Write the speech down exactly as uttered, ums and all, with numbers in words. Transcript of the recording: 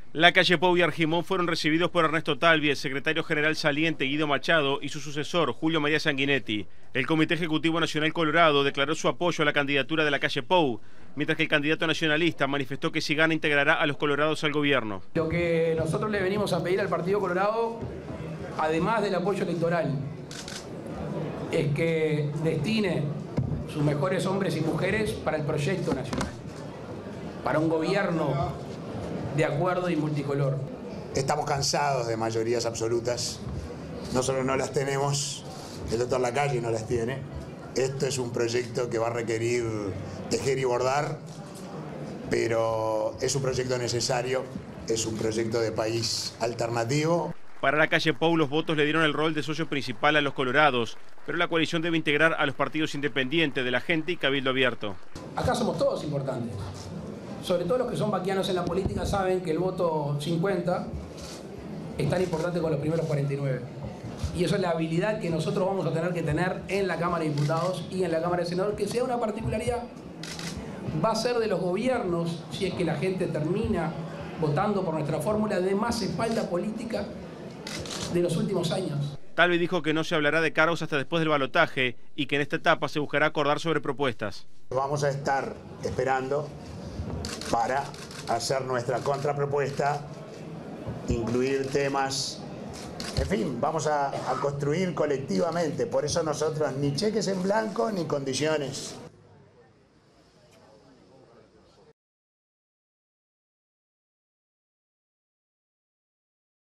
La calle Pou y Argimón fueron recibidos por Ernesto Talvi, el secretario general saliente Guido Machado y su sucesor Julio María Sanguinetti. El Comité Ejecutivo Nacional Colorado declaró su apoyo a la candidatura de la calle Pou, mientras que el candidato nacionalista manifestó que si gana integrará a los colorados al gobierno. Lo que nosotros le venimos a pedir al Partido Colorado, además del apoyo electoral, es que destine sus mejores hombres y mujeres para el proyecto nacional, para un gobierno de acuerdo y multicolor. Estamos cansados de mayorías absolutas. Nosotros no las tenemos, el doctor Lacalle no las tiene. Esto es un proyecto que va a requerir tejer y bordar, pero es un proyecto necesario, es un proyecto de país alternativo. Para la calle Pou, los votos le dieron el rol de socio principal a los colorados, pero la coalición debe integrar a los partidos independientes de la gente y Cabildo Abierto. Acá somos todos importantes. Sobre todo los que son vaquianos en la política saben que el voto cincuenta es tan importante como los primeros cuarenta y nueve. Y eso es la habilidad que nosotros vamos a tener que tener en la Cámara de Diputados y en la Cámara de Senadores, que sea una particularidad. Va a ser de los gobiernos, si es que la gente termina votando por nuestra fórmula, de más espalda política de los últimos años. Talvi dijo que no se hablará de cargos hasta después del balotaje y que en esta etapa se buscará acordar sobre propuestas. Vamos a estar esperando para hacer nuestra contrapropuesta, incluir temas, en fin, vamos a, a construir colectivamente. Por eso nosotros ni cheques en blanco ni condiciones.